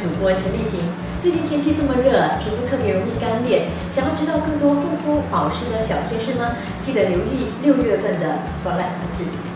主播陈丽婷。最近天气这么热，皮肤特别容易干裂，想要知道更多护肤保湿的小贴士吗？记得留意6月份的 Spotlight 杂志。